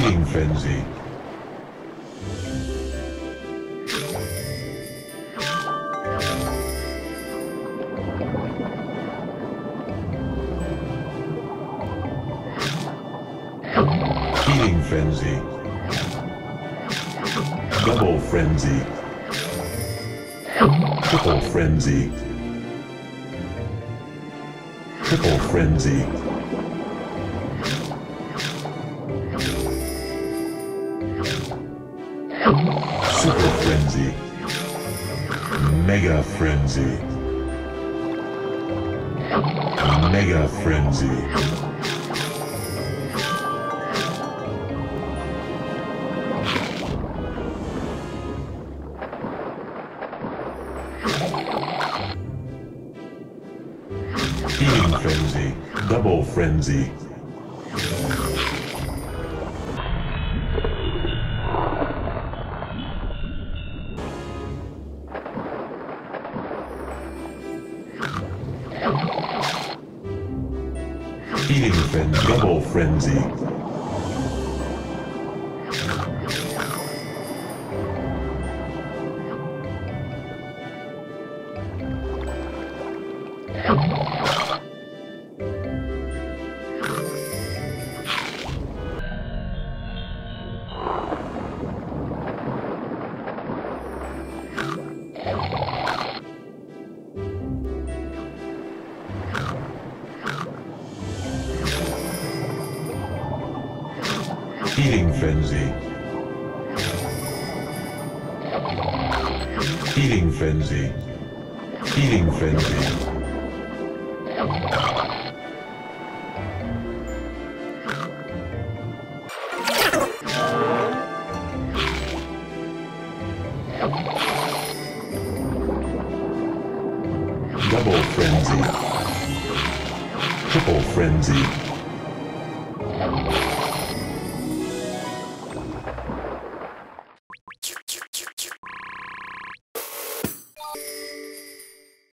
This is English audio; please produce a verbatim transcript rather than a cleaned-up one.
Feeding frenzy. Feeding frenzy. Double frenzy. Triple frenzy. Triple frenzy. Super frenzy. Mega frenzy. Mega frenzy. Feeding frenzy. Double frenzy. Feeding frenzy. Double frenzy. Feeding frenzy. Feeding frenzy. Feeding frenzy. Double frenzy. Triple frenzy.